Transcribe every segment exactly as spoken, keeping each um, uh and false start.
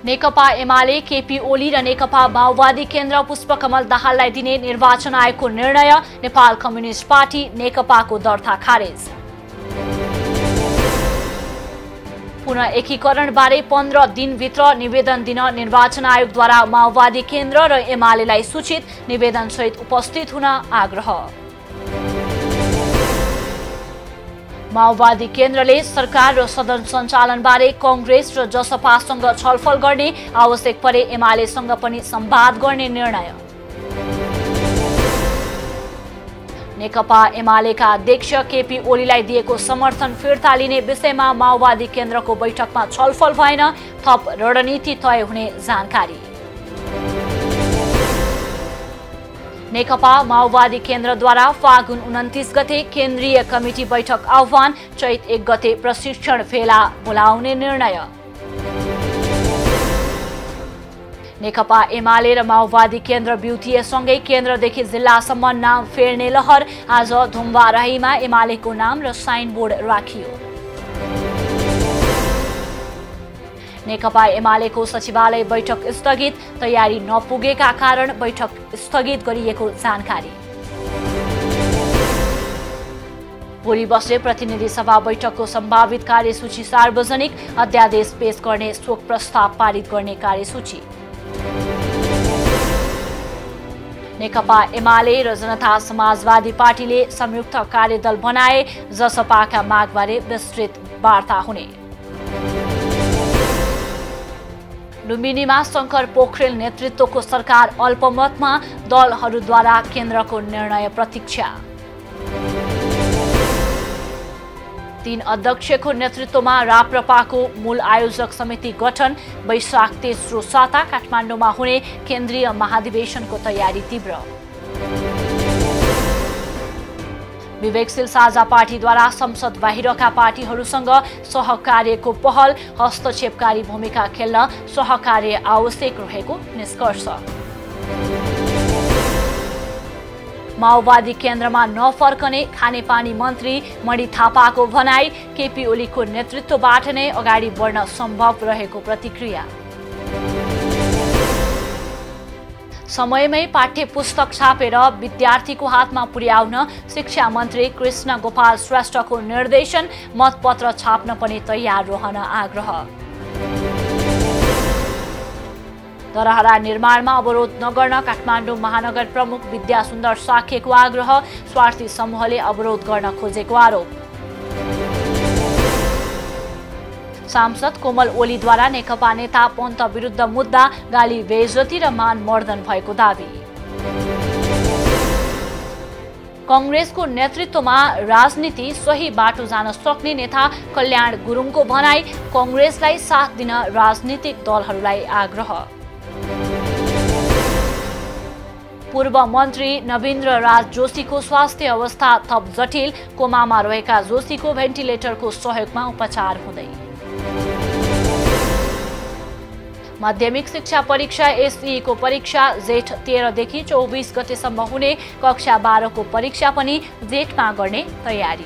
नेकपा एमाले केपी ओली र नेकपा माओवादी केन्द्र पुष्पकमल दाहाललाई दिने निर्वाचन आयोगको निर्णय। नेपाल कम्युनिस्ट पार्टी नेकपाको दर्ता खारेज। पुनः एकीकरणबारे पन्ध्र दिनभित्र निवेदन दिन निर्वाचन आयोगद्वारा माओवादी केन्द्र र एमालेलाई सूचित। निवेदनसहित उपस्थित हुन आग्रह। माओवादी केन्द्रले सरकार र सदन सञ्चालनबारे कांग्रेस र जसपासँग छलफल गर्ने। आवश्यक परे एमालेसँग पनि संवाद गर्ने निर्णय। नेकपा एमालेका अध्यक्ष केपी ओलीलाई दिएको समर्थन फिर्ता लिने विषयमा माओवादी केन्द्रको बैठकमा छलफल भएन। थप रणनीति तय हुने जानकारी। नेकपा माओवादी केन्द्रद्वारा फागुन उन्तिस गते केन्द्रीय कमिटी बैठक आह्वान। चैत एक गते प्रशिक्षण फेला बोलाउने निर्णय। नेकपा एमाले र माओवादी केन्द्र ब्युटिए सँगै केन्द्रदेखि जिल्लासम्म नाम फेर्ने लहर। आज धुम्बाराहीमा एमालेको नाम र साइनबोर्ड राखियो। नेकपा एमालेको सचिवालय बैठक स्थगित। तयारी नपुगेका कारण बैठक स्थगित गरिएको जानकारी। भोलि बस्ने प्रतिनिधि सभा बैठकको सम्भावित कार्यसूची सार्वजनिक। अध्यादेश पेश गर्ने शोक प्रस्ताव पारित गर्ने कार्यसूची। नेकपा एमाले र जनता समाजवादी पार्टीले संयुक्त कार्यदल बनाए। जसपाका मागबारे विस्तृत वार्ता हुने। लुम्बिनीमा शंकर पोखरेल नेतृत्वको सरकार अल्पमतमा। दलहरूद्वारा केन्द्रको निर्णय प्रतीक्षा। तीन अध्यक्षको नेतृत्वमा राप्रपाको मूल आयोजक समिति गठन। वैशाख तेस्रो साता काठमाडौँमा हुने केन्द्रीय महाधिवेशनको तयारी तीव्र। विवेकशील साझा पार्टीद्वारा संसद बाहिरका पार्टीहरूसँग सहकार्यको पहल। हस्तक्षेपकारी भूमिका खेल्न सहकार्य आवश्यक रहेको निष्कर्ष। माओवादी केन्द्रमा नफर्कने खानेपानी मन्त्री मणि थापाको भनाई। केपी ओलीको नेतृत्वबाट नै अगाडि बढ्न सम्भव रहेको प्रतिक्रिया। समयमै पाठ्य पुस्तक छापेर विद्यार्थीको हातमा पुर्याउन शिक्षा मन्त्री कृष्ण गोपाल श्रेष्ठको निर्देशन। मतपत्र छाप्न पनि तयार रहन आग्रह। दरहरा निर्माणमा अवरोध नगर्न काठमाडौँ महानगर प्रमुख विद्यासुन्दर साक्यको आग्रह। स्वार्थी समूहले अवरोध गर्न खोजेको आरोप। सांसद कोमल ओलीद्वारा नेकपा नेता पन्त विरुद्ध मुद्दा। गाली बेइज्जती र मानमर्दन भएको दावी। कांग्रेसको नेतृत्वमा राजनीति सही बाटो जान सक्ने नेता कल्याण गुरुङको भनाई। कांग्रेसलाई साथ दिन राजनीतिक दलहरूलाई आग्रह। पूर्व मन्त्री नवीन्द्र राज जोशीको स्वास्थ्य अवस्था थप जटिल। कोमामा रहेका जोशीको भेन्टिलेटरको सहयोगमा उपचार हुँदै। माध्यमिक शिक्षा परीक्षा एसई को परीक्षा जेठ तेह्रदेखि चौबिस गतेसम्म हुने। कक्षा बाह्रको परीक्षा पनि जेठमा गर्ने तयारी।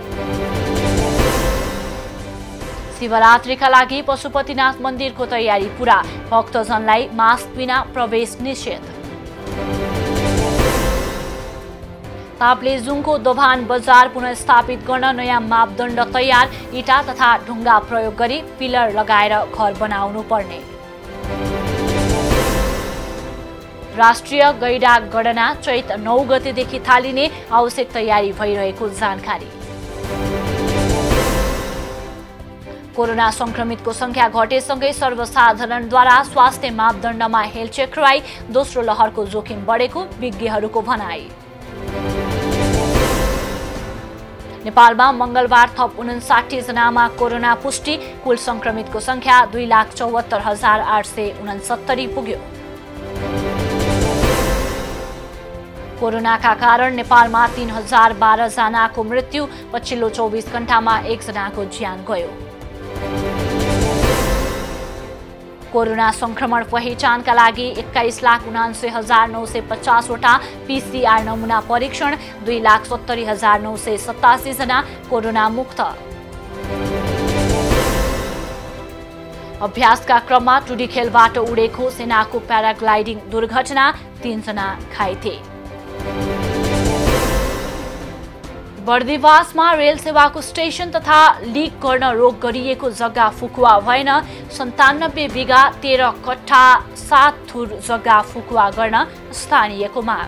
शिवरात्रिका लागि पशुपतिनाथ मन्दिरको तयारी पूरा। भक्तजनलाई मास्क बिना प्रवेश निषेध। ताप्लेजुङको दोभान बजार पुनर्स्थापित गर्न नयाँ मापदण्ड तयार। इटा तथा ढुङ्गा प्रयोग गरी पिलर लगाएर घर बनाउनु पर्ने। राष्ट्रिय गैडा गणना चैत नौ गतेदेखि थालिने। आवश्यक तयारी भइरहेको जानकारी। कोरोना संक्रमितको संख्या घटेसँगै सर्वसाधारणद्वारा स्वास्थ्य मापदण्डमा हेलचेक्राई। दोस्रो लहरको जोखिम बढेको विज्ञहरूको भनाई। नेपालमा मंगलबार थप उनसाठी जनामा कोरोना पुष्टि। कुल संक्रमितको संख्या दुई लाख चौहत्तर हजार आठ सय उनसत्तरी पुग्यो। कोरोनाका कारण नेपालमा तीन हजार बाह्र जनाको मृत्यु। पछिल्लो चौबिस घण्टामा एक जनाको ज्यान गयो। कोरोना संक्रमण पहिचानका लागि एक्काइस लाख उनान्सय हजार नौ सय पचासवटा पीसीआर नमूना परीक्षण। दुई लाख सत्तरी हजार नौ सय सतासी जना कोरोना मुक्त। अभ्यासका क्रममा टुडी खेलबाट उडेको सेनाको प्याराग्लाइडिङ दुर्घटना, तीनजना घाइते। बर्दिवासमा रेल सेवाको स्टेशन तथा लिक गर्न रोक गरिएको जग्गा फुकुवा भएन। सन्तानब्बे बिघा तेह्र कट्ठा सात थुर जग्गा फुकुवा गर्न स्थानीयको माग।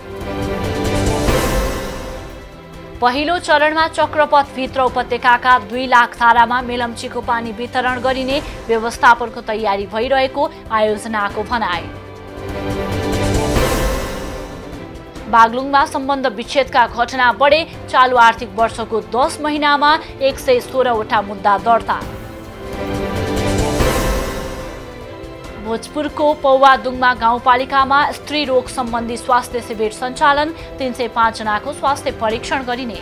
पहिलो चरणमा चक्रपथभित्र उपत्यकाका दुई लाख धारामा मेलम्चीको पानी वितरण गरिने व्यवस्थापनको तयारी भइरहेको आयोजनाको भनाई। बागलुङमा सम्बन्ध विच्छेदका घटना बढे, चालु आर्थिक वर्षको दस महिनामा एक सय सोह्रवटा मुद्दा दर्ता। भोजपुरको पौवादुङमा गाउँपालिकामा स्त्री रोग सम्बन्धी स्वास्थ्य शिविर सञ्चालन, तीन सय पाँच जनाको स्वास्थ्य परीक्षण गरिने।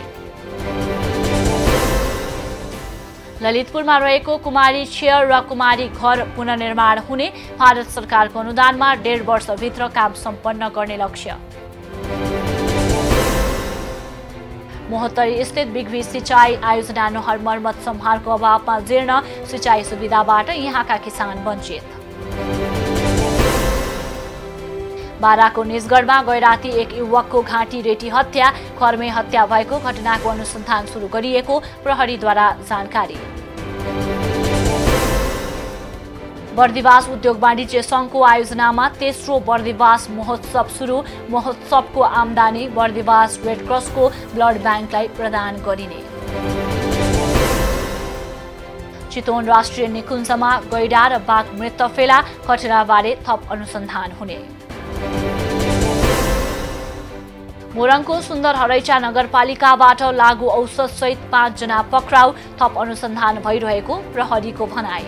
ललितपुरमा रहेको कुमारी छेयर र कुमारी घर पुनर्निर्माण हुने, भारत सरकारको अनुदानमा डेढ वर्षभित्र काम सम्पन्न गर्ने लक्ष्य। मोहत्तरी स्थित बिग्वी सिंचाई आयोजना नहर मर्मत सम्हारको अभावमा जीर्ण, सिंचाई सुविधाबाट यहाँका किसान वञ्चित। बाराको निजगढमा गैराती एक युवकको घाँटी रेटी हत्या, घरमै हत्या भएको घटनाको अनुसन्धान सुरु गरिएको प्रहरीद्वारा जानकारी। बर्दिवास उद्योग वाणिज्य सङ्घको आयोजनामा तेस्रो बर्दिवास महोत्सव सुरु, महोत्सवको आम्दानी बर्दिवास रेड क्रसको ब्लड ब्याङ्कलाई प्रदान गरिने। चितवन राष्ट्रिय निकुञ्जमा गैडा र बाघ मृत फेला, घटनाबारे थप अनुसन्धान हुने। मोरङको सुन्दर हरैचा नगरपालिकाबाट लागु औषध सहित पाँच जना पक्राउ, थप अनुसन्धान भइरहेको प्रहरीको भनाई।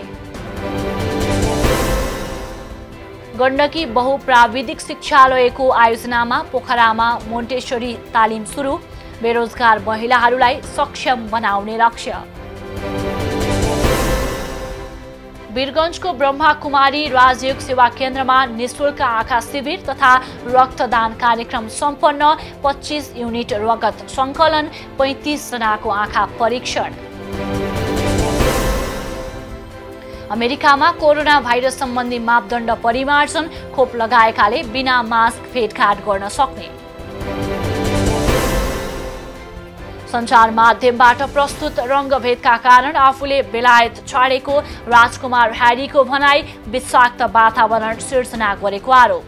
गण्डकी बहुप्राविधिक शिक्षालयको आयोजनामा पोखरामा मोन्टेसरी तालिम सुरु, बेरोजगार महिलाहरूलाई सक्षम बनाउने लक्ष्य। वीरगञ्जको ब्रह्माकुमारी राजयोग सेवा केन्द्रमा निःशुल्क आँखा शिविर तथा रक्तदान कार्यक्रम सम्पन्न, पच्चीस युनिट रगत सङ्कलन, पैँतिस जनाको आँखा परीक्षण। अमेरिकामा कोरोना भाइरस सम्बन्धी मापदण्ड परिमार्जन, खोप लगाएकाले बिना मास्क भेटघाट गर्न सक्ने। सञ्चार माध्यमबाट प्रस्तुत रङ्गभेदका कारण आफूले बेलायत छाडेको राजकुमार ह्यारीको भनाई, विषाक्त वातावरण सिर्जना गरेको आरोप।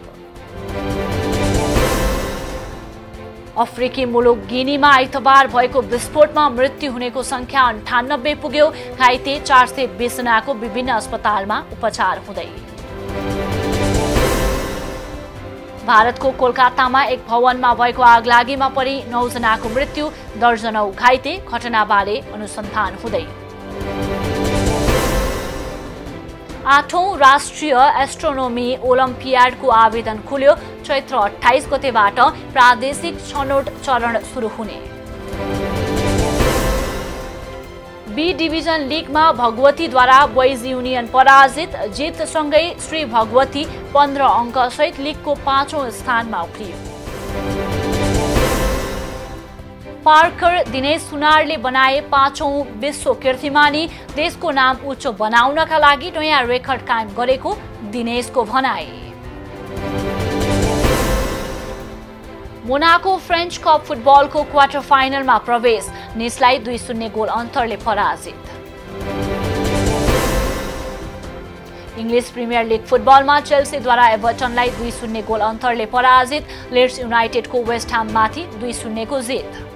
अफ्रिकी मुलुक गिनीमा आइतबार भएको विस्फोटमा मृत्यु हुनेको संख्या अन्ठानब्बे पुग्यो, घाइते चार सय बीस जनाको विभिन्न अस्पतालमा उपचार हुँदै। भारतको कोलकातामा एक भवनमा भएको आगलागीमा परि नौ जनाको मृत्यु, दर्जनौ घाइते, घटनाबारे अनुसन्धान हुँदै। आठौं राष्ट्रिय एस्ट्रोनोमी ओलम्पियाडको आवेदन खुल्यो, चैत्र अठाइस गतेबाट प्रादेशिक छनौट चरण सुरु हुने। बी डिभिजन लिगमा भगवतीद्वारा बोइज युनियन पराजित, जितसँगै श्री भगवती पन्ध्र अङ्क सहित लिगको पाँचौं स्थानमा उक्लियो। पार्कर दिनेश सुनारले बनाए पाँचौं विश्व कीर्तिमानी, देशको नाम उच्च बनाउनका लागि नयाँ रेकर्ड कायम गरेको दिनेशको भनाई। Monaco French cup football quarter फाइनलमा प्रवेश, निसलाई दुई शून्य गोल अन्तरले पराजित। इङ्ग्लिस प्रिमियर लिग फुटबलमा चेल्सीद्वारा एभर्टनलाई दुई शून्य गोल अन्तरले पराजित, लिड्स युनाइटेडको वेस्ट ह्याममाथि दुई शून्यको जित।